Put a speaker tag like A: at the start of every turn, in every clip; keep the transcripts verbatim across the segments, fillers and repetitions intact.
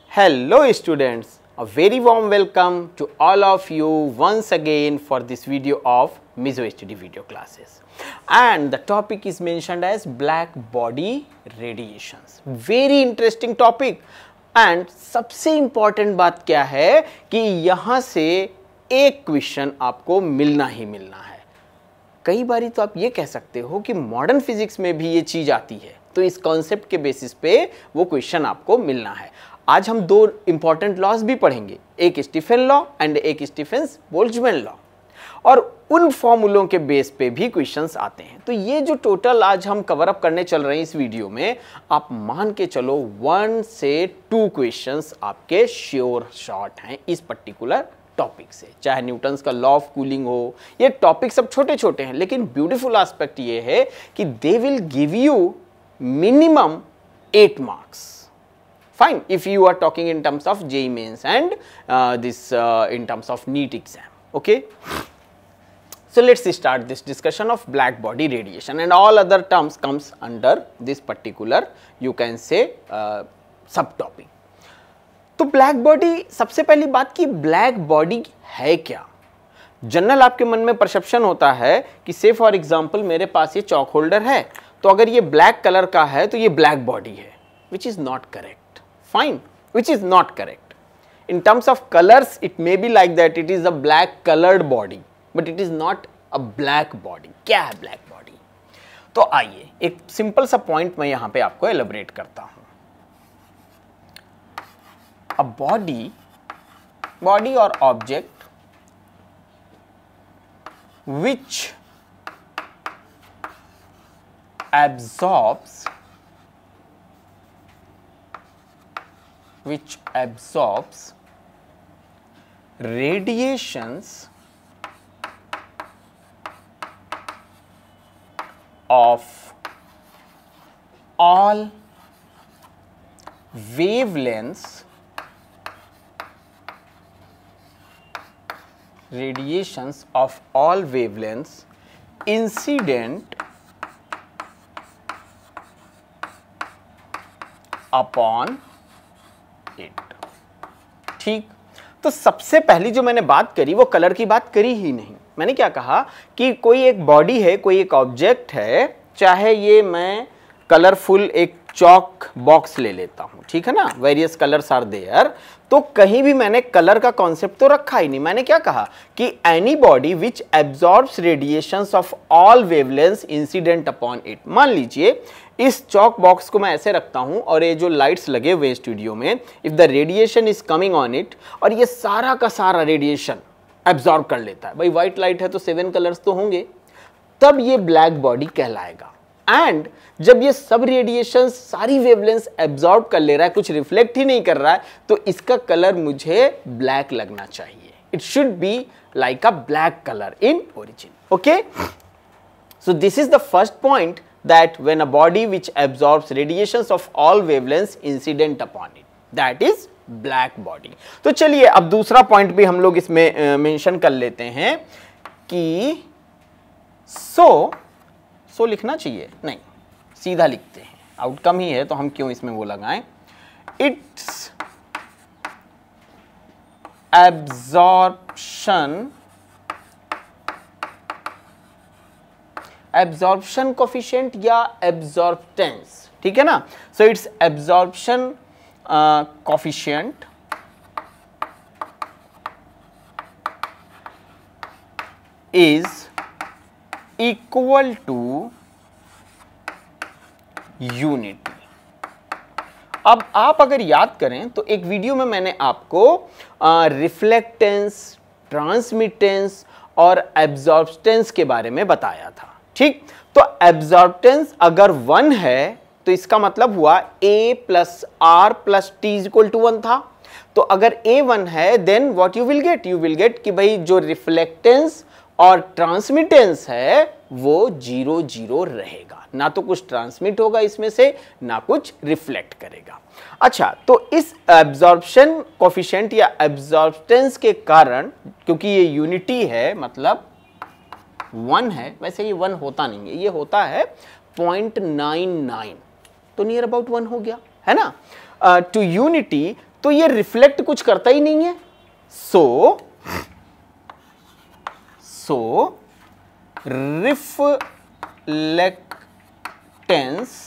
A: Hello students, a very warm welcome to all of you once again for this video of Misostudy video classes. And the topic is mentioned as black body radiations. Very interesting topic. And सबसे important बात क्या है कि यहाँ से एक question आपको मिलना ही मिलना है. कई बारी तो आप ये कह सकते हो कि मॉडर्न फिजिक्स में भी ये चीज़ आती है, तो इस कॉन्सेप्ट के बेसिस पे वो क्वेश्चन आपको मिलना है. आज हम दो इंपॉर्टेंट लॉज भी पढ़ेंगे, एक स्टीफन लॉ एंड एक स्टीफन बोल्ट्जमैन लॉ, और उन फॉर्मूलों के बेस पे भी क्वेश्चंस आते हैं. तो ये जो टोटल आज हम कवर अप करने चल रहे हैं इस वीडियो में, आप मान के चलो वन से टू क्वेश्चंस आपके श्योर शॉट हैं इस पर्टिकुलर टॉपिक से. चाहे न्यूटन्स का लॉ ऑफ कूलिंग हो, ये टॉपिक सब छोटे छोटे हैं, लेकिन ब्यूटीफुल एस्पेक्ट ये है कि they will give you minimum eight marks. Fine, if you are talking in terms of J E E Mains and uh, this uh, in terms of NEET exam. Okay. So let's start this discussion of black body radiation, and all other terms comes under this particular, you can say, uh, subtopic. तो black body, सबसे पहली बात कि black body है क्या. General आपके मन में परसेप्शन होता है कि से फॉर एग्जांपल मेरे पास ये चॉक होल्डर है, तो अगर ये ब्लैक कलर का है तो ये ब्लैक बॉडी है, which is not correct. Fine, which is not correct. In terms of colors, it may be like that, it is a black colored body, but it is not a black body. क्या है black body? तो आइए एक simple सा point मैं यहां पे आपको एलैबोरेट करता हूं. A body, body or object which absorbs which absorbs radiations of all wavelengths radiations of all wavelengths incident upon it. ठीक, तो सबसे पहली जो मैंने बात करी वो कलर की बात करी ही नहीं. मैंने क्या कहा कि कोई एक बॉडी है, कोई एक ऑब्जेक्ट है, चाहे ये मैं कलरफुल एक चॉक बॉक्स ले लेता हूं, ठीक है ना, वेरियस कलर्स आर देयर, तो कहीं भी मैंने कलर का कॉन्सेप्ट तो रखा ही नहीं. मैंने क्या कहा कि any body which absorbs radiations of all wavelengths incident upon it. मान लीजिए इस चॉक बॉक्स को मैं ऐसे रखता हूं और ये जो लाइट्स लगे हुए स्टूडियो में, if the radiation is coming on it, और ये सारा का सारा रेडिएशन एब्जॉर्ब कर लेता है, भाई व्हाइट लाइट है तो सेवन कलर्स तो होंगे, तब ये ब्लैक बॉडी कहलाएगा. एंड जब ये सब रेडिएशन सारी वेवलेंथ एब्जॉर्ब कर ले रहा है, कुछ रिफ्लेक्ट ही नहीं कर रहा है, तो इसका कलर मुझे ब्लैक लगना चाहिए. It should be like a black colour in origin. Okay, so this is the first point, that when a body which absorbs radiations of all wavelengths incident upon it, that is black body. तो चलिए अब दूसरा point भी हम लोग इसमें mention कर लेते हैं कि सो सो लिखना चाहिए नहीं, सीधा लिखते हैं, आउटकम ही है तो हम क्यों इसमें वो लगाएं. इट्स एब्जॉर्प्शन एब्जॉर्प्शन कोफिशिएंट या एब्जॉर्प्टेंस, ठीक है ना. So it's absorption coefficient is equal to unity. अब आप अगर याद करें तो एक वीडियो में मैंने आपको रिफ्लेक्टेंस, ट्रांसमिटेंस और एब्जॉर्प्टेंस के बारे में बताया था. ठीक, तो एब्जॉर्प्टेंस अगर वन है तो इसका मतलब हुआ A plus R plus T is equal to one था. तो अगर A वन है then what you will get, you will get कि भाई जो रिफ्लेक्टेंस और ट्रांसमिटेंस है वो जीरो जीरो रहेगा, ना तो कुछ ट्रांसमिट होगा इसमें से, ना कुछ रिफ्लेक्ट करेगा. अच्छा, तो इस एब्जॉर्प्शन कोफिशिएंट या एब्जॉर्प्टेंस के कारण, क्योंकि ये यूनिटी है मतलब वन है, वैसे ये वन होता नहीं है, ये होता है पॉइंट नाइन नाइन, तो नियर अबाउट वन हो गया है ना. टू यूनिटी तो ये रिफ्लेक्ट कुछ करता ही नहीं है। So so reflectance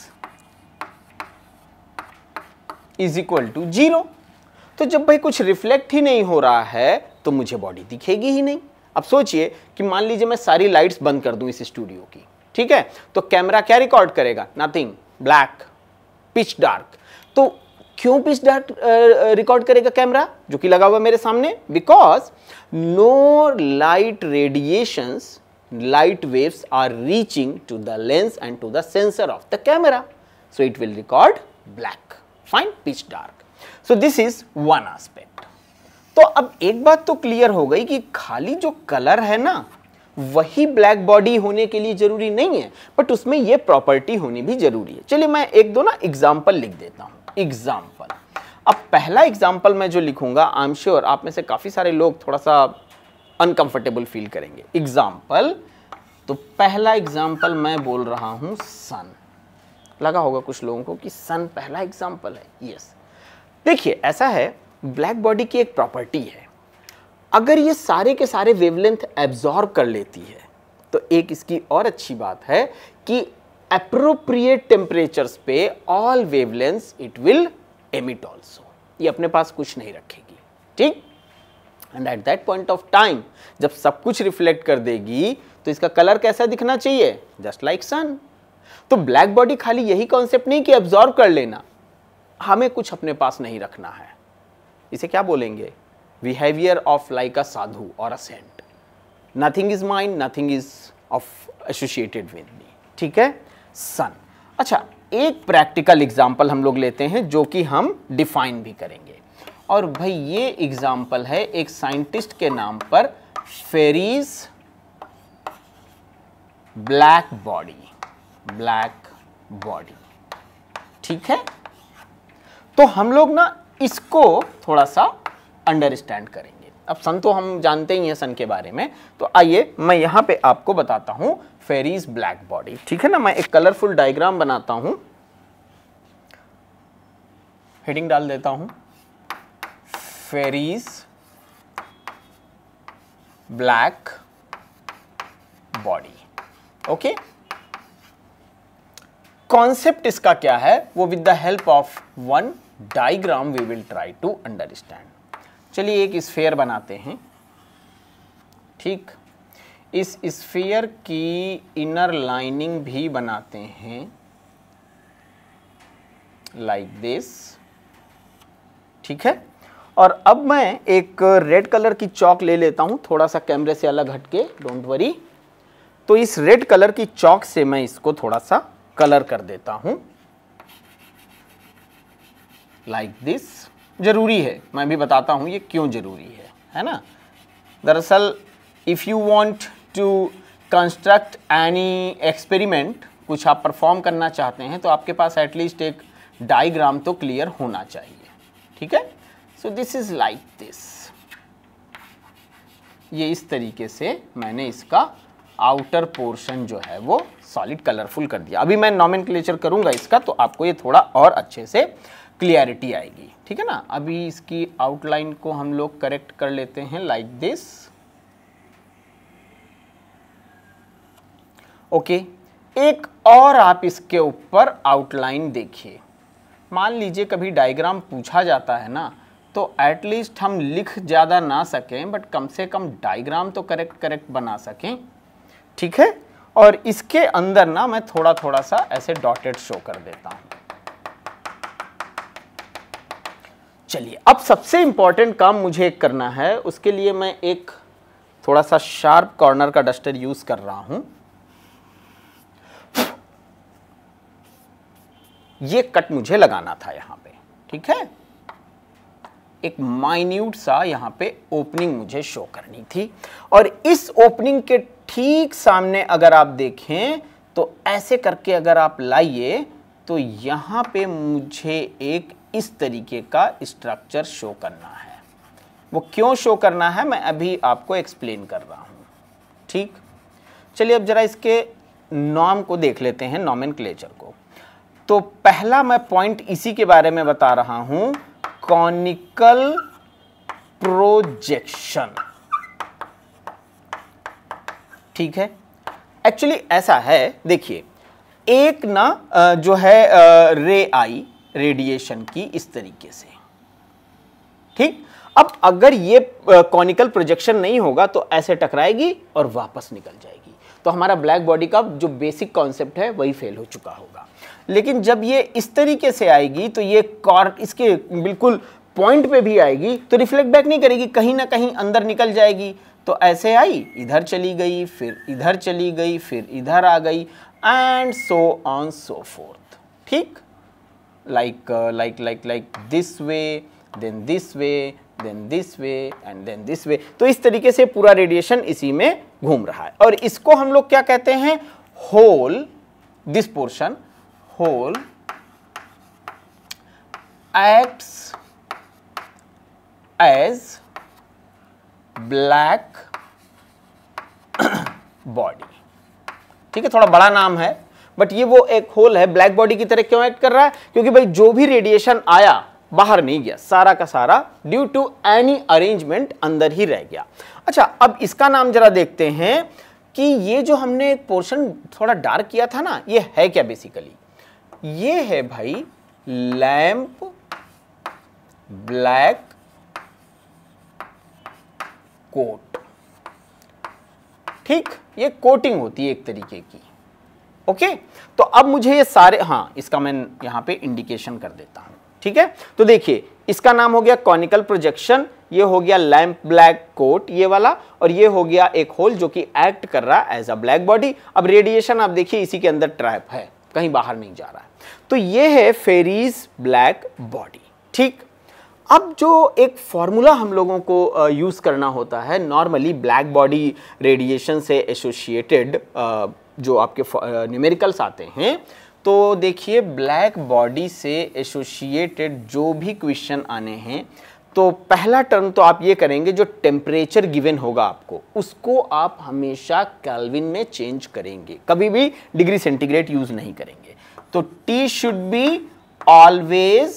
A: is equal to zero. तो जब भाई कुछ रिफ्लेक्ट ही नहीं हो रहा है तो मुझे बॉडी दिखेगी ही नहीं। अब सोचिए कि मान लीजिए मैं सारी लाइट्स बंद कर दूं इस स्टूडियो की, ठीक है, तो कैमरा क्या रिकॉर्ड करेगा? Nothing, black, pitch dark. तो क्यों पिच डार्क रिकॉर्ड करेगा कैमरा जो कि लगा हुआ मेरे सामने? Because no light radiations, light waves are reaching to the lens and to the sensor of the camera, so it will record black, fine, pitch dark. So this is one aspect. तो अब एक बात तो clear हो गई कि खाली जो कलर है ना वही ब्लैक बॉडी होने के लिए जरूरी नहीं है, बट उसमें ये प्रॉपर्टी होनी भी जरूरी है। चलिए मैं एक दो ना एग्जाम्पल लिख देता हूं। एग्जाम्पल, अब पहला एग्जाम्पल मैं जो लिखूंगा आई एम श्योर आप में से काफी सारे लोग थोड़ा सा अनकंफर्टेबल फील करेंगे। एग्जाम्पल, तो पहला एग्जाम्पल मैं बोल रहा हूं सन। लगा होगा कुछ लोगों को कि सन पहला एग्जाम्पल है। यस, देखिए ऐसा है, ब्लैक बॉडी की एक प्रॉपर्टी है, अगर ये सारे के सारे वेवलेंथ एब्जॉर्ब कर लेती है तो एक इसकी और अच्छी बात है कि एप्रोप्रिएट टेम्परेचर्स पे all wavelengths it will emit also. ये अपने पास कुछ नहीं रखेगी, ठीक। And at that point of time जब सब कुछ रिफ्लेक्ट कर देगी तो इसका कलर कैसा दिखना चाहिए? Just like sun. तो ब्लैक बॉडी खाली यही कॉन्सेप्ट नहीं कि एब्जॉर्ब कर लेना, हमें कुछ अपने पास नहीं रखना है। इसे क्या बोलेंगे? Behaviour of like a sadhu और a saint. Nothing is mine, nothing is of associated with me, ठीक है, सन। अच्छा, एक प्रैक्टिकल एग्जाम्पल हम लोग लेते हैं जो कि हम डिफाइन भी करेंगे, और भाई ये एग्जाम्पल है एक साइंटिस्ट के नाम पर, Ferry's black body, black body, ठीक है। तो हम लोग ना इसको थोड़ा सा अंडरस्टैंड करेंगे। अब सन तो हम जानते ही हैं सन के बारे में, तो आइए मैं यहां पे आपको बताता हूं फेरीज ब्लैक बॉडी, ठीक है ना। मैं एक कलरफुल डायग्राम बनाता हूं, हेडिंग डाल देता हूं, Ferry's black body, okay. Concept इसका क्या है वो with the help of one diagram we will try to understand. चलिए एक स्फीयर बनाते हैं, ठीक। इस स्फीयर की इनर लाइनिंग भी बनाते हैं लाइक दिस, ठीक है। और अब मैं एक रेड कलर की चॉक ले लेता हूं, थोड़ा सा कैमरे से अलग हटके, डोंट वरी। तो इस रेड कलर की चॉक से मैं इसको थोड़ा सा कलर कर देता हूं लाइक दिस। जरूरी है, मैं भी बताता हूं ये क्यों जरूरी है, है ना। दरअसल if you want to construct any experiment, कुछ आप परफॉर्म करना चाहते हैं, तो आपके पास एटलीस्ट एक डायग्राम तो क्लियर होना चाहिए, ठीक है। So this is like this, ये इस तरीके से मैंने इसका आउटर पोर्शन जो है वो सॉलिड कलरफुल कर दिया। अभी मैं नॉमेनक्लेचर करूंगा इसका, तो आपको ये थोड़ा और अच्छे से क्लियरिटी आएगी, ठीक है ना। अभी इसकी आउटलाइन को हम लोग करेक्ट कर लेते हैं लाइक दिस, ओके। एक और आप इसके ऊपर आउटलाइन देखिए। मान लीजिए कभी डायग्राम पूछा जाता है ना, तो एटलीस्ट हम लिख ज़्यादा ना सकें, बट कम से कम डायग्राम तो करेक्ट करेक्ट बना सकें, ठीक है। और इसके अंदर ना मैं थोड़ा थोड़ा सा ऐसे डॉटेड शो कर देता हूं। चलिए, अब सबसे इंपॉर्टेंट काम मुझे एक करना है, उसके लिए मैं एक थोड़ा सा शार्प कॉर्नर का डस्टर यूज कर रहा हूं। ये कट मुझे लगाना था यहां पे, ठीक है। एक माइन्यूट सा यहां पे ओपनिंग मुझे शो करनी थी, और इस ओपनिंग के ठीक सामने अगर आप देखें तो ऐसे करके अगर आप लाइए तो यहां पे मुझे एक इस तरीके का स्ट्रक्चर शो करना है। वो क्यों शो करना है मैं अभी आपको एक्सप्लेन कर रहा हूं, ठीक। चलिए अब जरा इसके नॉर्म को देख लेते हैं, नॉमेनक्लेचर को। तो पहला मैं पॉइंट इसी के बारे में बता रहा हूं, कॉनिकल प्रोजेक्शन। ठीक है, एक्चुअली ऐसा है, देखिए एक ना जो है रे आई रेडिएशन की इस तरीके से, ठीक। अब अगर ये कॉनिकल प्रोजेक्शन नहीं होगा तो ऐसे टकराएगी और वापस निकल जाएगी, तो हमारा ब्लैक बॉडी का जो बेसिक कॉन्सेप्ट है वही फेल हो चुका होगा। लेकिन जब ये इस तरीके से आएगी तो ये कॉर इसके बिल्कुल पॉइंट पे भी आएगी तो रिफ्लेक्ट बैक नहीं करेगी, कहीं ना कहीं अंदर निकल जाएगी। तो ऐसे आई, इधर चली गई, फिर इधर चली गई, फिर इधर आ गई, and so on so forth. ठीक, like like like like this way, then this way, then this way and then this way. तो इस तरीके से पूरा रेडिएशन इसी में घूम रहा है, और इसको हम लोग क्या कहते हैं, hole, this portion hole acts as black body. ठीक है, थोड़ा बड़ा नाम है, बट ये वो एक होल है, ब्लैक बॉडी की तरह क्यों एक्ट कर रहा है, क्योंकि भाई जो भी रेडिएशन आया बाहर नहीं गया, सारा का सारा ड्यू टू एनी अरेंजमेंट अंदर ही रह गया। अच्छा, अब इसका नाम जरा देखते हैं कि ये जो हमने एक पोर्शन थोड़ा डार्क किया था ना, ये है क्या बेसिकली, ये है भाई लैंप ब्लैक कोट। ठीक, ये कोटिंग होती है एक तरीके की। ओके, तो अब मुझे ये सारे, हाँ इसका मैं यहां पे इंडिकेशन कर देता हूं। ठीक है, तो देखिए इसका नाम हो गया कॉनिकल प्रोजेक्शन, ये हो गया लैंप ब्लैक कोट ये वाला, और ये हो गया एक होल जो कि एक्ट कर रहा है एज अ ब्लैक बॉडी। अब रेडिएशन आप देखिए इसी के अंदर ट्रैप है, कहीं बाहर नहीं जा रहा है। तो ये है फेरीज ब्लैक बॉडी। ठीक, अब जो एक फॉर्मूला हम लोगों को यूज करना होता है नॉर्मली ब्लैक बॉडी रेडिएशन से एसोसिएटेड जो आपके न्यूमेरिकल्स आते हैं, तो देखिए ब्लैक बॉडी से एसोसिएटेड जो भी क्वेश्चन आने हैं, तो पहला टर्म तो आप ये करेंगे, जो टेम्परेचर गिवन होगा आपको उसको आप हमेशा केल्विन में चेंज करेंगे, कभी भी डिग्री सेंटीग्रेड यूज नहीं करेंगे। तो T should be always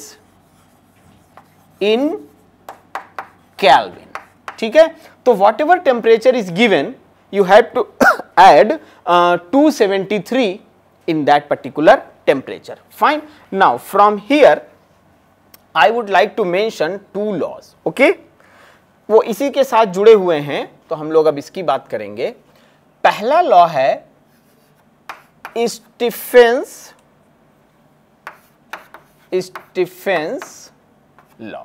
A: in kelvin. ठीक है, तो whatever temperature is given you have to add uh, two seventy-three in that particular temperature. Fine. Now from here I would like to mention two laws. Okay, वो इसी के साथ जुड़े हुए हैं, तो हम लोग अब इसकी बात करेंगे। पहला लॉ है स्टीफेंस स्टीफेंस लॉ।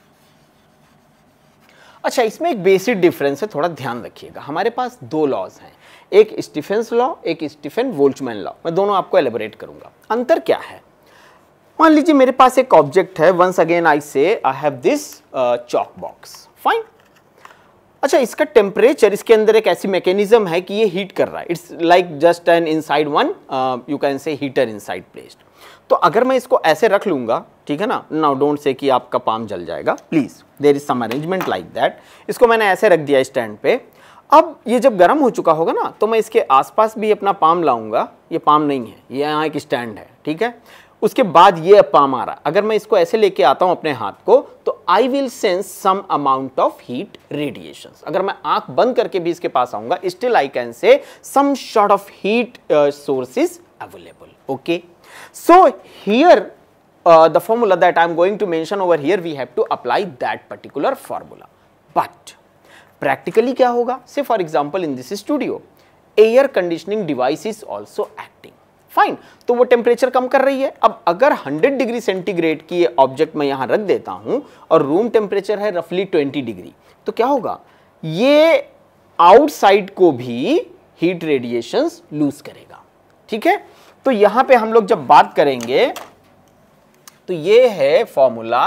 A: अच्छा, इसमें एक बेसिक डिफरेंस है, थोड़ा ध्यान रखिएगा। हमारे पास दो लॉज हैं, एक स्टीफेंस लॉ, एक स्टीफन बोल्ट्जमैन लॉ। मैं दोनों आपको एलेबोरेट करूंगा। अंतर क्या है, मान लीजिए मेरे पास एक ऑब्जेक्ट है, once again I say I have this chalk box. Fine. अच्छा, इसका टेम्परेचर, इसके अंदर एक ऐसी मैकेनिज्म है कि ये हीट कर रहा है, it's like just an inside one, you can say heater inside placed. तो अगर मैं इसको ऐसे रख लूंगा, ठीक है ना, नाउ डोंट से कि आपका पाम जल जाएगा, please, there is some arrangement like that. इसको मैंने ऐसे रख दिया स्टैंड पे। अब ये जब गर्म हो चुका होगा ना, तो मैं इसके आसपास भी अपना पाम लाऊंगा। ये पाम नहीं है, ये यहाँ एक स्टैंड है, ठीक है। उसके बाद ये पाम आ रहा, अगर मैं इसको ऐसे लेके आता हूं अपने हाथ को, तो I will sense some amount of heat radiations. अगर मैं आंख बंद करके भी इसके पास आऊंगा, still I can say some sort of heat source is available. Okay, so here uh, the formula that I am going to mention over here, we have to apply that particular formula. But practically क्या होगा, say for example in this studio air conditioning device is also acting. Fine, तो वो temperature कम कर रही है। अब अगर hundred degree centigrade की ये ऑब्जेक्ट मैं यहां रख देता हूं और रूम टेम्परेचर है रफली ट्वेंटी डिग्री, तो क्या होगा, ये आउटसाइड को भी हीट रेडिएशंस लूज करेगा। ठीक है, तो यहां पे हम लोग जब बात करेंगे तो ये है formula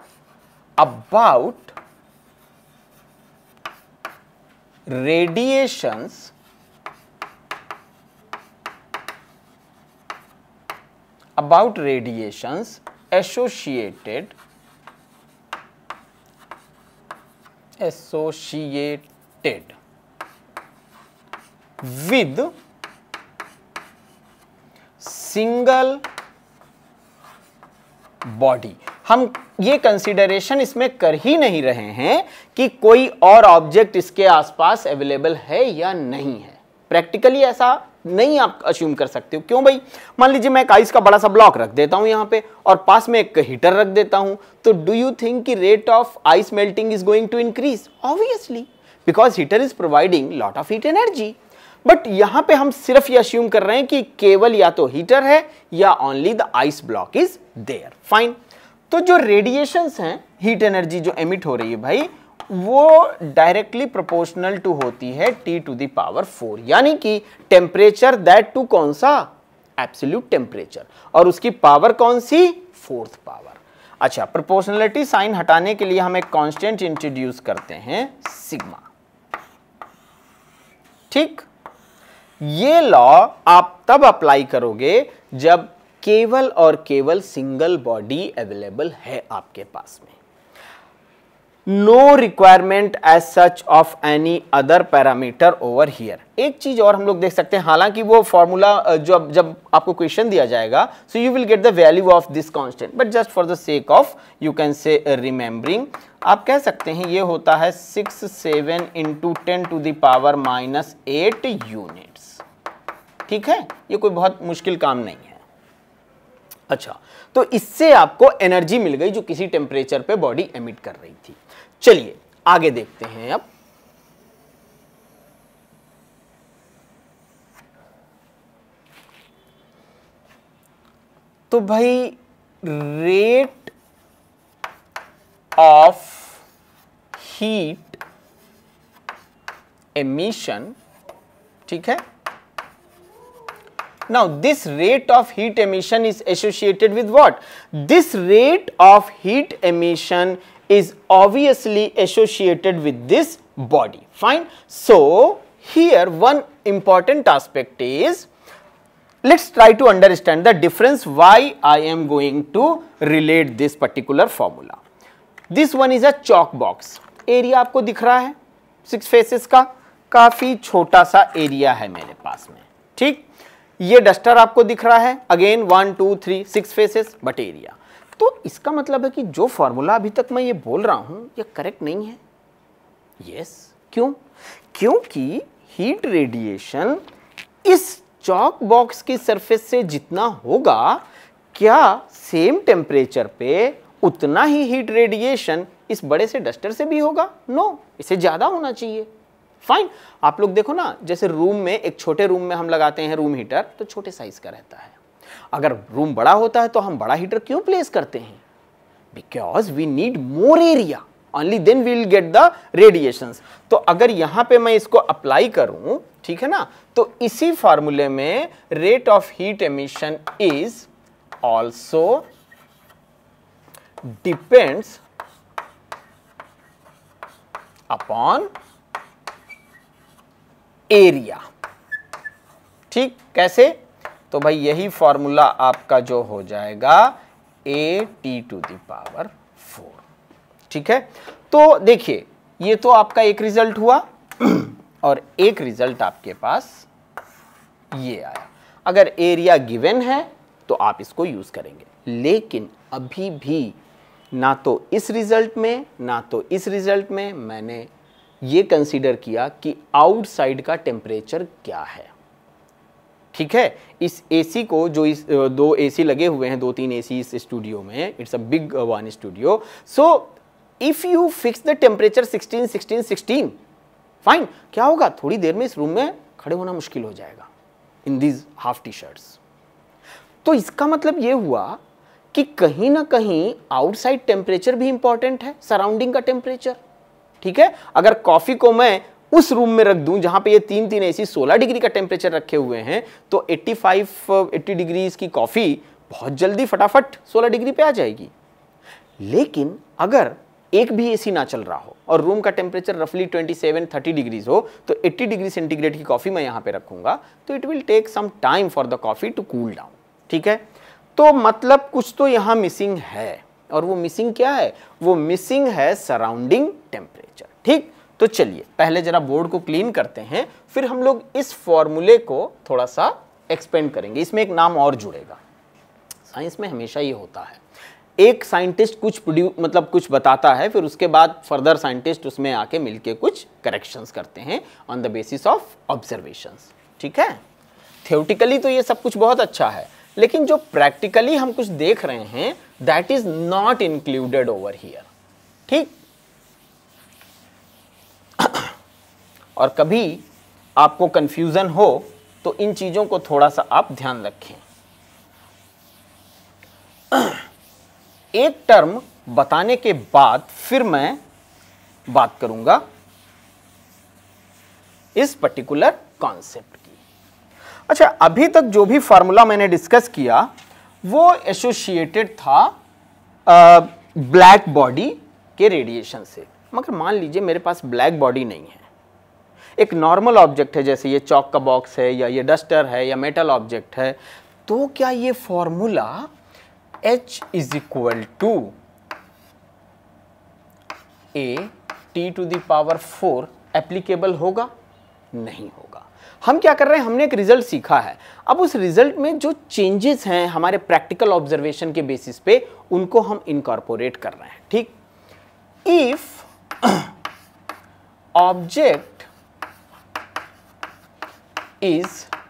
A: about radiations about radiations associated associated with single body। हम ये कंसीडरेशन इसमें कर ही नहीं रहे हैं कि कोई और ऑब्जेक्ट इसके आसपास अवेलेबल है या नहीं है। प्रैक्टिकली ऐसा नहीं आप अज्यूम कर सकते हो। क्यों भाई? मान लीजिए मैं एक आइस का बड़ा सा ब्लॉक रख देता हूं यहां पे और पास में एक हीटर रख देता हूं, तो डू यू थिंक कि rate of ice melting is going to increase? Obviously, because heater is providing lot of heat energy. But यहां पे हम सिर्फ ये अज्यूम कर रहे हैं कि केवल या तो हीटर है या only the ice block is there. Fine. तो जो रेडिएशंस हैं, हीट एनर्जी जो एमिट हो रही है भाई, वो डायरेक्टली प्रोपोर्शनल टू होती है T to the power four, यानी कि टेम्परेचर दैट टू कौन सा? एब्सोल्यूट टेम्परेचर, और उसकी पावर कौन सी? Fourth power. अच्छा, प्रोपोर्शनलिटी साइन हटाने के लिए हम एक कांस्टेंट इंट्रोड्यूस करते हैं, सिग्मा। ठीक, ये लॉ आप तब अप्लाई करोगे जब केवल और केवल सिंगल बॉडी अवेलेबल है आपके पास में। No requirement as such of any other parameter over here. एक चीज और हम लोग देख सकते हैं, हालांकि वो फॉर्मूला जब जब आपको क्वेश्चन दिया जाएगा, so you will get the value of this constant, but just for the sake of you can say remembering, आप कह सकते हैं ये होता है six seven into ten to the power minus eight units. ठीक है, ये कोई बहुत मुश्किल काम नहीं है। अच्छा, तो इससे आपको एनर्जी मिल गई जो किसी टेम्परेचर पे बॉडी एमिट कर रही थी। चलिए आगे देखते हैं अब। तो भाई रेट ऑफ हीट एमिशन, ठीक है। Now this rate of heat emission is associated with what? This rate of heat emission is obviously associated with this body. Fine. So here one important aspect is, let's try to understand the difference why I am going to relate this particular formula. This one is a chalk box. Area आपको दिख रहा है six faces का, काफी छोटा सा area है मेरे पास में। ठीक, ये डस्टर आपको दिख रहा है, again one two three six faces but area. तो इसका मतलब है कि जो फॉर्मूला अभी तक मैं ये बोल रहा हूं ये करेक्ट नहीं है। यस, क्यों? क्योंकि हीट रेडिएशन इस चॉक बॉक्स की सरफेस से जितना होगा, क्या सेम टेम्परेचर पे उतना ही हीट रेडिएशन इस बड़े से डस्टर से भी होगा? नो, इसे ज्यादा होना चाहिए। फाइन। आप लोग देखो ना, जैसे रूम में, एक छोटे रूम में हम लगाते हैं रूम हीटर, तो छोटे साइज का रहता है। अगर रूम बड़ा होता है तो हम बड़ा हीटर क्यों प्लेस करते हैं? Because we need more area, only then we will get the radiations. तो अगर यहां पे मैं इसको अप्लाई करूं, ठीक है ना, तो इसी फॉर्मूले में rate of heat emission is also depends upon area. ठीक, कैसे? तो भाई यही फॉर्मूला आपका जो हो जाएगा A T to the power four. ठीक है, तो देखिए ये तो आपका एक रिजल्ट हुआ और एक रिजल्ट आपके पास ये आया। अगर एरिया गिवन है तो आप इसको यूज करेंगे, लेकिन अभी भी ना तो इस रिजल्ट में ना तो इस रिजल्ट में मैंने ये कंसीडर किया कि आउटसाइड का टेम्परेचर क्या है। ठीक है, इस एसी को, जो इस दो एसी लगे हुए हैं, दो तीन एसी इस स्टूडियो में, it's a big one studio, so if you fix the temperature sixteen sixteen sixteen, fine, क्या होगा? थोड़ी देर में इस रूम में खड़े होना मुश्किल हो जाएगा in these half T shirts. तो इसका मतलब ये हुआ कि कहीं ना कहीं आउटसाइड टेम्परेचर भी इंपॉर्टेंट है, सराउंडिंग का टेम्परेचर। ठीक है, अगर कॉफी को मैं उस रूम में रख दूं जहां पे ये तीन तीन एसी सोलह डिग्री का टेम्परेचर रखे हुए हैं, तो पचासी अस्सी डिग्रीज की कॉफी बहुत जल्दी फटाफट सोलह डिग्री पे आ जाएगी। लेकिन अगर एक भी एसी ना चल रहा हो और रूम का टेम्परेचर रफली सत्ताईस तीस डिग्रीज हो, तो अस्सी डिग्री सेंटीग्रेड की कॉफी मैं यहां पे रखूंगा, तो it will take some time for the coffee to cool down. ठीक है, तो मतलब कुछ तो यहां मिसिंग है, और वो मिसिंग क्या है? वो मिसिंग है सराउंडिंग टेम्परेचर। ठीक, तो चलिए पहले जरा बोर्ड को क्लीन करते हैं, फिर हम लोग इस फॉर्मूले को थोड़ा सा एक्सपेंड करेंगे। इसमें एक नाम और जुड़ेगा, साइंस में हमेशा ये होता है, एक साइंटिस्ट कुछ प्रोड्यू मतलब कुछ बताता है, फिर उसके बाद फर्दर साइंटिस्ट उसमें आके मिलके कुछ करेक्शंस करते हैं on the basis of observations. ठीक है, थ्योरेटिकली तो ये सब कुछ बहुत अच्छा है, लेकिन जो प्रैक्टिकली हम कुछ देख रहे हैं that is not included over here. ठीक, और कभी आपको कंफ्यूजन हो तो इन चीजों को थोड़ा सा आप ध्यान रखें। एक टर्म बताने के बाद फिर मैं बात करूंगा इस पर्टिकुलर कॉन्सेप्ट की। अच्छा, अभी तक जो भी फार्मूला मैंने डिस्कस किया वो एसोसिएटेड था ब्लैक बॉडी के रेडिएशन से। मगर मान लीजिए मेरे पास ब्लैक बॉडी नहीं है, एक नॉर्मल ऑब्जेक्ट है, जैसे ये चौक का बॉक्स है या ये डस्टर है या मेटल ऑब्जेक्ट है, तो क्या ये formula H is equal to A T to the power four applicable होगा? नहीं होगा। हम क्या कर रहे हैं, हमने एक रिजल्ट सीखा है, अब उस रिजल्ट में जो चेंजेस हैं हमारे प्रैक्टिकल ऑब्जर्वेशन के बेसिस पे उनको हम इनकॉर्पोरेट कर रहे हैं। ठीक, if object is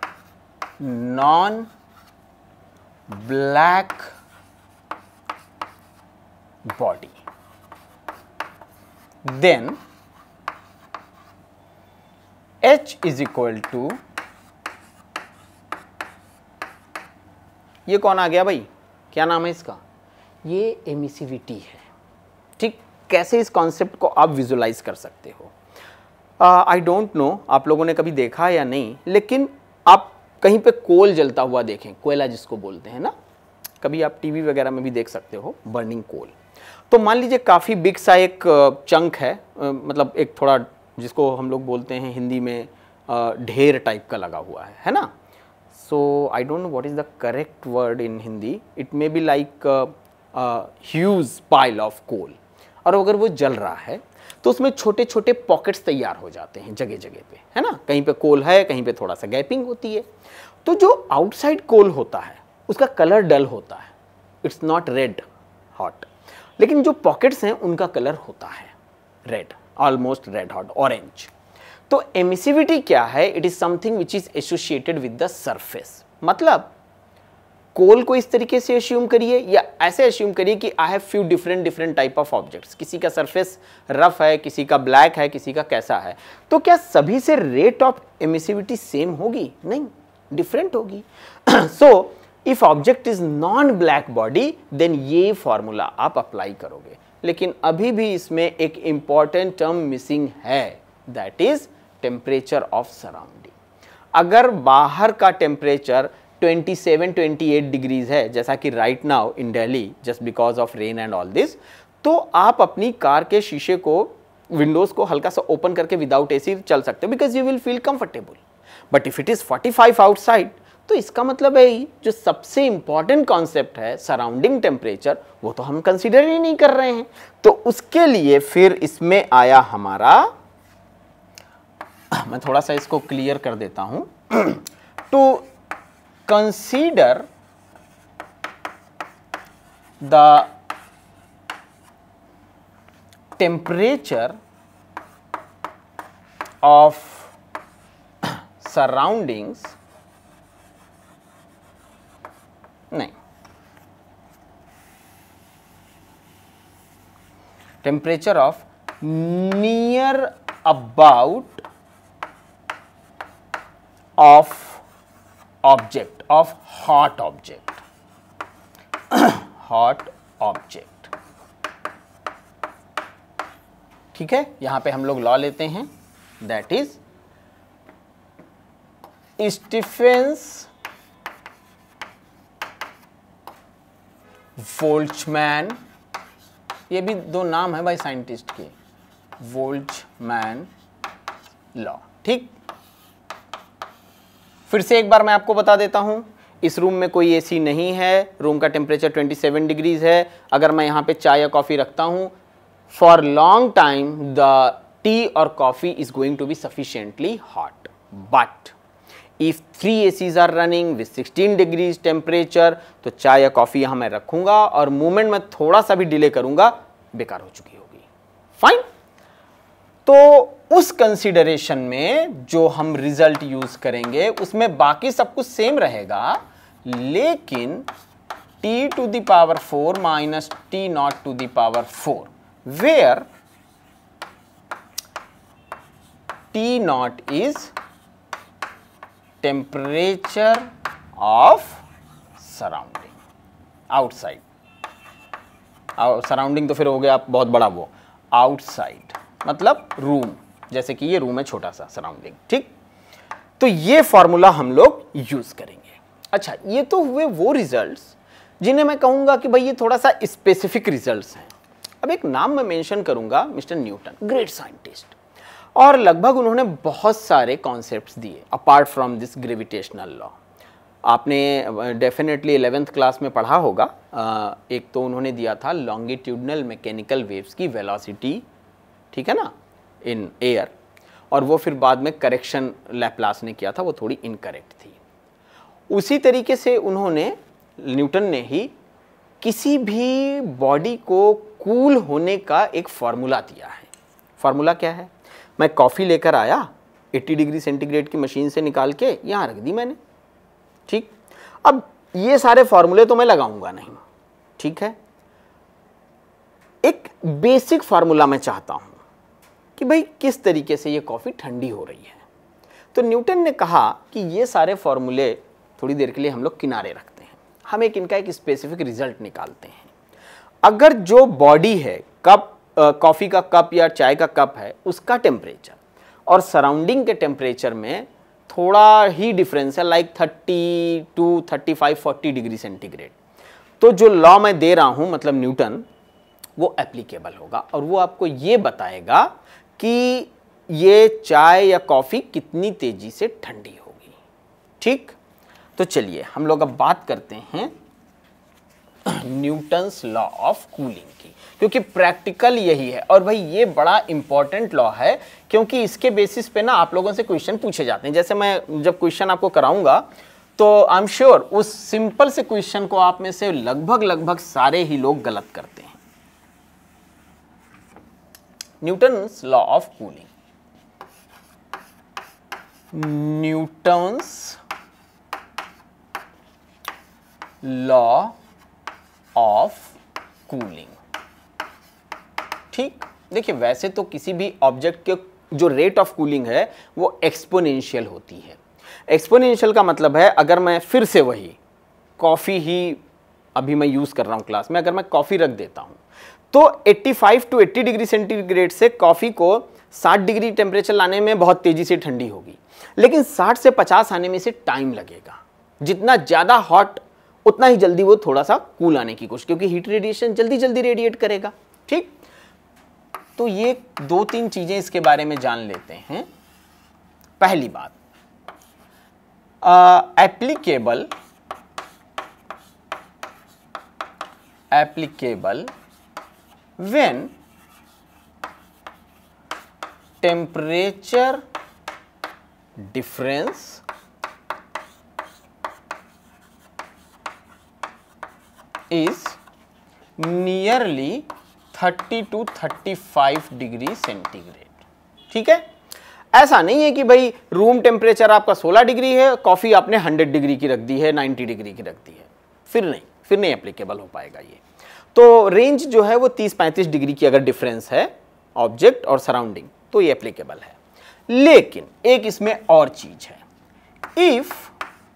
A: non-black body, then H is equal to, ये कौन आ गया भाई, क्या नाम है इसका, ये एमिसिविटी है। ठीक, कैसे इस कॉन्सेप्ट को आप विजुलाइज कर सकते हो, आई डोंट नो आप लोगों ने कभी देखा या नहीं, लेकिन आप कहीं पे कोल जलता हुआ देखें, कोयला जिसको बोलते हैं ना, कभी आप टीवी वगैरह में भी देख सकते हो बर्निंग कोल। तो मान लीजिए काफ़ी बिग सा एक चंक है, मतलब एक थोड़ा जिसको हम लोग बोलते हैं हिंदी में ढेर टाइप का लगा हुआ है है ना। So I don't know what is the correct word in Hindi, it may be like huge pile of coal. और अगर वो जल रहा है तो उसमें छोटे छोटे पॉकेट्स तैयार हो जाते हैं जगह जगह पे, है ना, कहीं पे कोल है, कहीं पे थोड़ा सा गैपिंग होती है। तो जो आउटसाइड कोल होता है उसका कलर डल होता है, इट्स नॉट रेड हॉट, लेकिन जो पॉकेट्स हैं उनका कलर होता है red, almost red hot, orange. तो एमिसिविटी क्या है, it is something which is associated with the surface. मतलब कोल को इस तरीके से एस्यूम करिए या ऐसे एस्यूम करिए कि I have few different different type of objects, किसी का सरफेस रफ है, किसी का ब्लैक है, किसी का कैसा है, तो क्या सभी से रेट ऑफ एमिसिविटी सेम होगी? नहीं, डिफरेंट होगी। So if object is non black body then ये फॉर्मूला आप अप्लाई करोगे, लेकिन अभी भी इसमें एक इंपॉर्टेंट टर्म मिसिंग है, that is temperature of surrounding. अगर बाहर का टेम्परेचर सत्ताईस अट्ठाईस डिग्रीज है, जैसा कि right now in Delhi just because of rain and all this, तो आप अपनी कार के शीशे को, विंडोज को हल्का सा ओपन करके विदाउट एसी चल सकते हो, because you will feel comfortable. But if it is पैंतालीस आउटसाइड, तो इसका मतलब है जो सबसे इंपॉर्टेंट कॉन्सेप्ट है सराउंडिंग टेम्परेचर, वो तो हम कंसीडर ही नहीं कर रहे हैं। तो उसके लिए फिर इसमें आया हमारा, मैं थोड़ा सा इसको क्लियर कर देता हूं, to consider the temperature of surroundings, नहीं, temperature of near about of object, of hot object, hot object। ठीक है, यहां पे हम लोग लॉ लेते हैं, दैट इज स्टीफेंस वोल्ट्जमैन, ये भी दो नाम है भाई साइंटिस्ट के, वोल्ट्जमैन लॉ। ठीक, फिर से एक बार मैं आपको बता देता हूं, इस रूम में कोई एसी नहीं है, रूम का टेम्परेचर सत्ताईस डिग्रीज है। अगर मैं यहाँ पे चाय या कॉफ़ी रखता हूँ, for long time the tea और coffee is going to be sufficiently hot, but if three ACs are running with sixteen degrees temperature, तो चाय या कॉफी यहां मैं रखूंगा और मूवमेंट में थोड़ा सा भी डिले करूंगा, बेकार हो चुकी होगी। फाइन। तो उस कंसीडरेशन में जो हम रिजल्ट यूज करेंगे उसमें बाकी सब कुछ सेम रहेगा, लेकिन t to the power four minus T naught to the power four, where T naught is temperature of surrounding, outside. Surrounding तो फिर हो गया बहुत बड़ा, वो आउटसाइड मतलब रूम, जैसे कि ये रूम है छोटा सा, सराउंडिंग। ठीक, तो ये फॉर्मूला हम लोग यूज करेंगे। अच्छा, ये तो हुए वो रिजल्ट्स जिन्हें मैं कहूंगा कि भाई ये थोड़ा सा स्पेसिफिक रिजल्ट्स हैं। अब एक नाम मैं मेंशन करूंगा, मिस्टर न्यूटन, ग्रेट साइंटिस्ट, और लगभग उन्होंने बहुत सारे कॉन्सेप्ट्स दिए apart from this gravitational law. आपने डेफिनेटली इलेवेंथ क्लास में पढ़ा होगा। एक तो उन्होंने दिया था लॉन्गिट्यूडनल मैकेनिकल वेव्स की वेलोसिटी, ठीक है ना, इन एयर, और वो फिर बाद में करेक्शन लैप्लास ने किया था, वो थोड़ी इनकरेक्ट थी। उसी तरीके से उन्होंने, न्यूटन ने ही किसी भी बॉडी को कूल होने का एक फार्मूला दिया है। फार्मूला क्या है? मैं कॉफ़ी लेकर आया, अस्सी डिग्री सेंटीग्रेड की मशीन से निकाल के यहाँ रख दी मैंने। ठीक, अब ये सारे फार्मूले तो मैं लगाऊंगा नहीं, ठीक है। एक बेसिक फार्मूला मैं चाहता हूं कि भाई किस तरीके से ये कॉफ़ी ठंडी हो रही है। तो न्यूटन ने कहा कि ये सारे फार्मूले थोड़ी देर के लिए हम लोग किनारे रखते हैं, हम एक इनका एक स्पेसिफिक रिजल्ट निकालते हैं। अगर जो बॉडी है, कप, कॉफ़ी का कप या चाय का कप है, उसका टेम्परेचर और सराउंडिंग के टेम्परेचर में थोड़ा ही डिफरेंस है, like thirty two thirty five forty degree centigrade, तो जो लॉ मैं दे रहा हूं, मतलब न्यूटन, वो एप्लीकेबल होगा और वो आपको ये बताएगा कि ये चाय या कॉफ़ी कितनी तेजी से ठंडी होगी। ठीक, तो चलिए हम लोग अब बात करते हैं न्यूटन्स लॉ ऑफ कूलिंग की, क्योंकि प्रैक्टिकल यही है। और भाई ये बड़ा इंपॉर्टेंट लॉ है, क्योंकि इसके बेसिस पे ना आप लोगों से क्वेश्चन पूछे जाते हैं। जैसे मैं जब क्वेश्चन आपको कराऊंगा तो आई एम श्योर उस सिंपल से क्वेश्चन को आप में से लगभग लगभग सारे ही लोग गलत करते हैं। Newton's law of cooling, Newton's law of cooling. ठीक, देखिए वैसे तो किसी भी ऑब्जेक्ट के जो रेट ऑफ कूलिंग है वो एक्सपोनेंशियल होती है। एक्सपोनेंशियल का मतलब है, अगर मैं फिर से वही कॉफ़ी ही अभी मैं यूज़ कर रहा हूँ क्लास में, अगर मैं कॉफ़ी रख देता हूँ तो पचासी टू अस्सी डिग्री सेंटीग्रेड से कॉफ़ी को साठ डिग्री टेम्परेचर लाने में बहुत तेज़ी से ठंडी होगी, लेकिन साठ से पचास आने में से टाइम लगेगा। जितना ज़्यादा हॉट उतना ही जल्दी वो थोड़ा सा कूल आने की कोशिश, क्योंकि हीट रेडिएशन जल्दी जल्दी रेडिएट करेगा। ठीक, तो ये दो तीन चीजें इसके बारे में जान लेते हैं। पहली बात, applicable applicable when temperature difference is nearly thirty two thirty five degree centigrade. ठीक है, ऐसा नहीं है कि भाई रूम टेम्परेचर आपका सोलह डिग्री है, कॉफी आपने हंड्रेड डिग्री की रख दी है, नाइंटी डिग्री की रख दी है, फिर नहीं फिर नहीं एप्लीकेबल हो पाएगा ये। तो रेंज जो है वो तीस पैंतीस डिग्री की अगर डिफरेंस है ऑब्जेक्ट और सराउंडिंग, तो ये एप्लीकेबल है। लेकिन एक इसमें और चीज है, if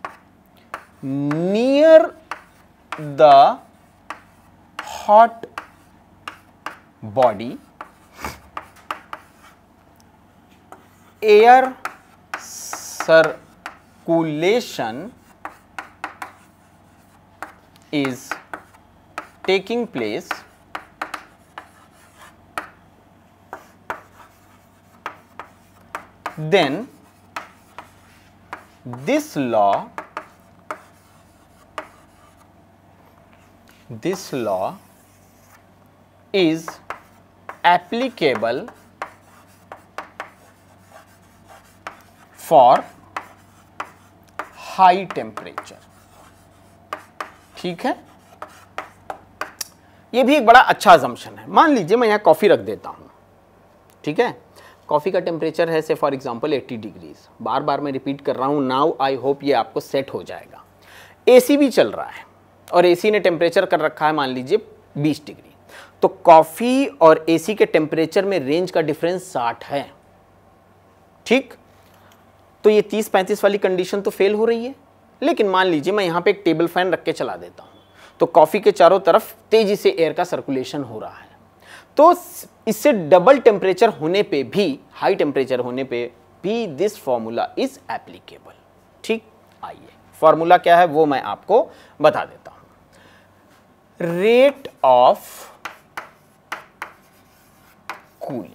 A: near the hot body air circulation is taking place, then this law this law is applicable for high temperature. ठीक है, ये भी एक बड़ा अच्छा अजम्पशन है। मान लीजिए मैं यहां कॉफी रख देता हूं, ठीक है, कॉफी का टेम्परेचर है से फॉर एग्जांपल अस्सी डिग्रीज। बार बार मैं रिपीट कर रहा हूं, नाउ आई होप ये आपको सेट हो जाएगा। एसी भी चल रहा है और एसी ने टेम्परेचर कर रखा है मान लीजिए बीस डिग्री, तो कॉफी और एसी के टेम्परेचर में रेंज का डिफरेंस साठ है। ठीक, तो ये तीस पैंतीस वाली कंडीशन तो फेल हो रही है। लेकिन मान लीजिए मैं यहां पे एक टेबल फैन रख के चला देता हूं, तो कॉफी के चारों तरफ तेजी से एयर का सर्कुलेशन हो रहा है, तो इससे डबल टेम्परेचर होने पे भी, हाई टेम्परेचर होने पे भी दिस फॉर्मूला इज एप्लीकेबल। ठीक, आइए फॉर्मूला क्या है वो मैं आपको बता देता हूं। Rate of cooling.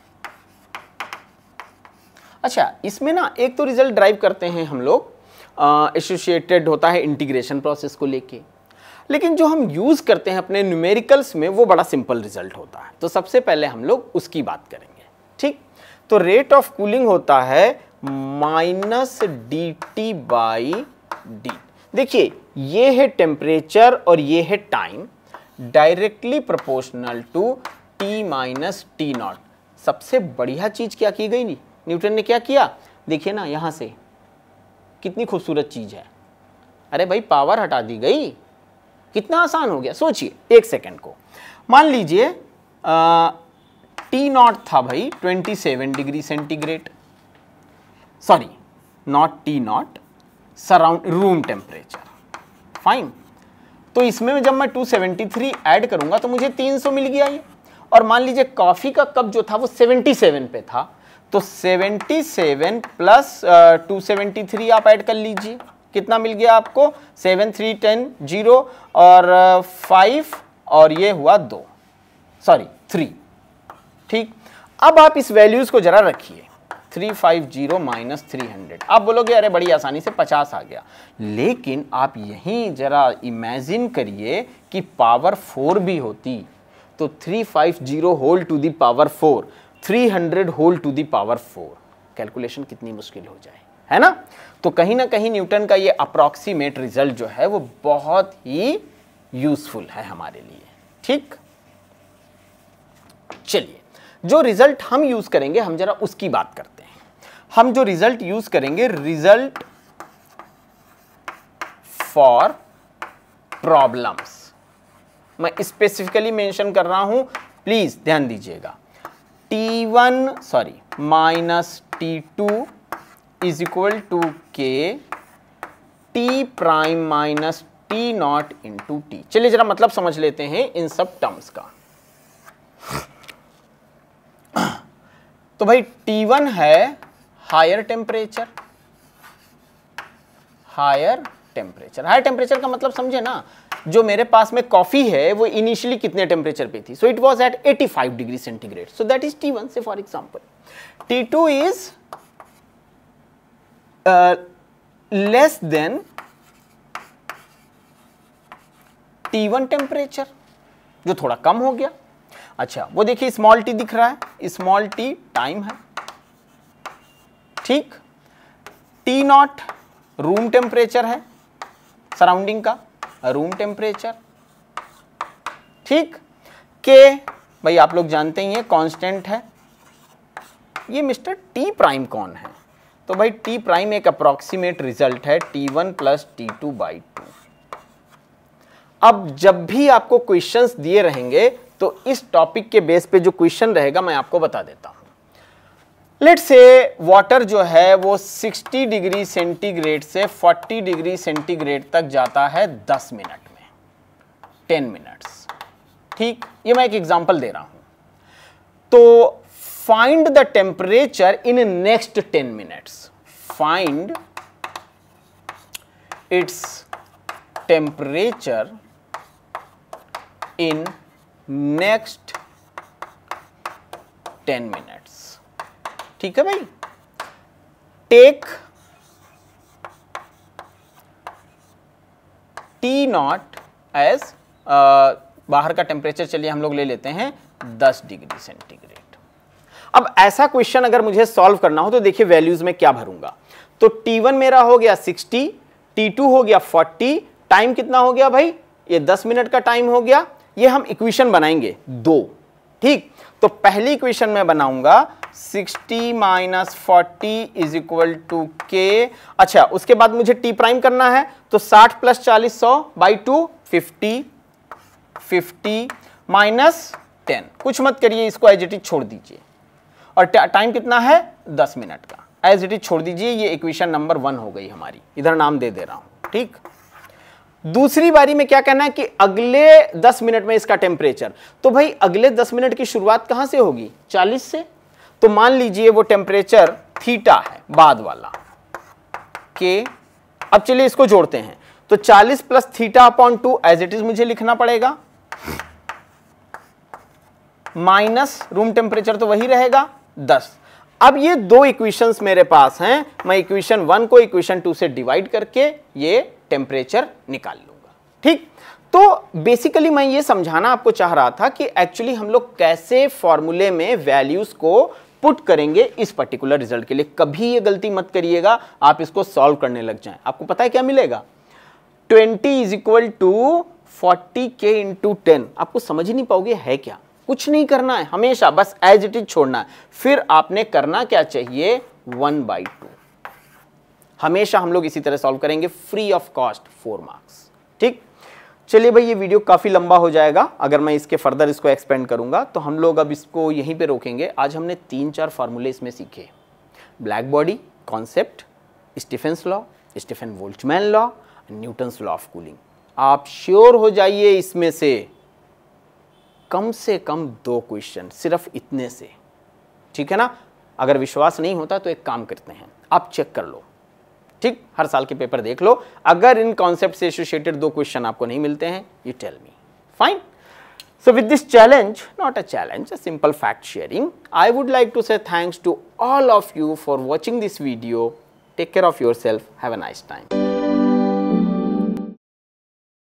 A: अच्छा, इसमें ना एक तो रिजल्ट ड्राइव करते हैं हम लोग, एसोसिएटेड होता है इंटीग्रेशन प्रोसेस को लेके, लेकिन जो हम यूज करते हैं अपने न्यूमेरिकल्स में वो बड़ा सिंपल रिजल्ट होता है। तो सबसे पहले हम लोग उसकी बात करेंगे। ठीक, तो रेट ऑफ कूलिंग होता है minus D T by D. देखिए, ये है टेम्परेचर और ये है time, directly proportional to T minus T naught. सबसे बढ़िया चीज क्या की गई, नहीं न्यूटन ने क्या किया, देखिए ना यहां से कितनी खूबसूरत चीज है। अरे भाई, पावर हटा दी गई, कितना आसान हो गया। सोचिए एक सेकंड को, मान लीजिए टी नॉट था भाई सत्ताईस degree centigrade, sorry not T naught, surround room temperature, fine. तो इसमें जब मैं दो सौ तिहत्तर ऐड करूंगा तो मुझे तीन सौ मिल गया ये। और मान लीजिए कॉफी का कप जो था वो सतहत्तर पे था, तो सतहत्तर प्लस टू सेवेंटी थ्री आप ऐड कर लीजिए, कितना मिल गया आपको, सेवन थ्री टेन जीरो और फाइव और ये हुआ दो, सॉरी थ्री। ठीक, अब आप इस वैल्यूज को जरा रखिए, three five zero minus three hundred. आप बोलोगे अरे बड़ी आसानी से पचास आ गया, लेकिन आप यहीं जरा इमेजिन करिए कि पावर फोर भी होती, तो three five zero whole to the power four, three hundred whole to the power four, calculation कितनी मुश्किल हो जाए, है ना। तो कहीं ना कहीं न्यूटन का ये अप्रॉक्सीमेट रिजल्ट जो है वो बहुत ही यूजफुल है हमारे लिए। ठीक, चलिए जो रिजल्ट हम यूज करेंगे हम जरा उसकी बात करते हैं। हम जो रिजल्ट यूज करेंगे, रिजल्ट फॉर प्रॉब्लम्स, मैं स्पेसिफिकली मेंशन कर रहा हूं, प्लीज ध्यान दीजिएगा। T one sorry minus T two is equal to K T prime minus T naught into T. चलिए जरा मतलब समझ लेते हैं इन सब टर्म्स का। तो भाई टी वन है higher temperature, higher temperature higher temperature का मतलब समझे ना, जो मेरे पास में कॉफी है वो इनिशियली कितने टेम्परेचर पे थी, so it was at eighty five degree centigrade, so that is T one say for example. T two is less than T one temperature, जो थोड़ा कम हो गया। अच्छा, वो देखिए स्मॉल टी दिख रहा है, स्मॉल टी टाइम है। ठीक, टी नॉट रूम टेम्परेचर है, सराउंडिंग का रूम टेम्परेचर। ठीक, के भाई आप लोग जानते ही हैं कांस्टेंट है। ये मिस्टर टी प्राइम कौन है, तो भाई टी प्राइम एक अप्रोक्सीमेट रिजल्ट है T one plus T two by two. अब जब भी आपको क्वेश्चंस दिए रहेंगे तो इस टॉपिक के बेस पे जो क्वेश्चन रहेगा मैं आपको बता देता हूं। लेट्स से वाटर जो है वो साठ डिग्री सेंटीग्रेड से चालीस डिग्री सेंटीग्रेड तक जाता है दस मिनट में, टेन मिनट्स। ठीक, ये मैं एक एग्जांपल दे रहा हूं। तो find the temperature in next ten minutes, find its temperature in next ten minutes. ठीक है भाई, टेक टी नॉट एज, बाहर का टेम्परेचर चलिए हम लोग ले लेते हैं दस डिग्री सेंटीग्रेड। अब ऐसा क्वेश्चन अगर मुझे सॉल्व करना हो तो देखिए वैल्यूज में क्या भरूंगा। तो टी वन मेरा हो गया साठ, टी टू हो गया चालीस, टाइम कितना हो गया भाई, ये दस मिनट का टाइम हो गया। ये हम इक्वेशन बनाएंगे दो, ठीक। तो पहली इक्वेशन में बनाऊंगा sixty minus forty is equal to K. अच्छा, उसके बाद मुझे टी प्राइम करना है, तो साठ प्लस चालीस सौ by two fifty, fifty minus ten, कुछ मत करिए, इसको एज इट इज छोड़ दीजिए। और टाइम कितना है, दस मिनट का, एज इट इज छोड़ दीजिए। ये इक्वेशन नंबर वन हो गई हमारी, इधर नाम दे दे रहा हूं, ठीक। दूसरी बारी में क्या करना है कि अगले दस मिनट में इसका टेम्परेचर, तो भाई अगले दस मिनट की शुरुआत कहां से होगी, चालीस से। तो मान लीजिए वो टेम्परेचर थीटा है, बाद वाला के। अब चलिए इसको जोड़ते हैं, तो चालीस plus theta upon two as it is मुझे लिखना पड़ेगा, माइनस रूम टेम्परेचर तो वही रहेगा दस। अब ये दो इक्वेशंस मेरे पास हैं, मैं इक्वेशन वन को इक्वेशन टू से डिवाइड करके ये टेम्परेचर निकाल लूंगा, ठीक। तो बेसिकली मैं ये समझाना आपको चाह रहा था कि एक्चुअली हम लोग कैसे फॉर्मूले में वैल्यूज को पुट करेंगे इस पर्टिकुलर रिजल्ट के लिए। कभी ये गलती मत करिएगा, आप इसको सॉल्व करने लग जाएं, आपको पता है क्या मिलेगा, twenty is equal to forty K into ten. आपको समझ ही नहीं पाओगे है क्या, कुछ नहीं करना है, हमेशा बस एज इट इज छोड़ना है। फिर आपने करना क्या चाहिए, वन बाई टू। हमेशा हम लोग इसी तरह सॉल्व करेंगे, free of cost, four marks, ठीक। चलिए भाई, ये वीडियो काफी लंबा हो जाएगा अगर मैं इसके फर्दर इसको एक्सपेंड करूंगा, तो हम लोग अब इसको यहीं पे रोकेंगे। आज हमने तीन चार फार्मूले इसमें सीखे, black body concept, Stefan's law, Stefan Boltzmann law, Newton's law of cooling. आप श्योर हो जाइए इसमें से कम से कम दो क्वेश्चन, सिर्फ इतने से, ठीक है ना। अगर विश्वास नहीं होता तो एक काम करते हैं, आप चेक कर लो, ठीक। हर साल के पेपर देख लो, अगर इन कॉन्सेप्ट से एसोसिएटेड दो क्वेश्चन आपको नहीं मिलते हैं, you tell me, fine. So with this challenge, not a challenge, a simple fact sharing, I would like to say thanks to all of you for watching this video. Take care of yourself. Have a nice time.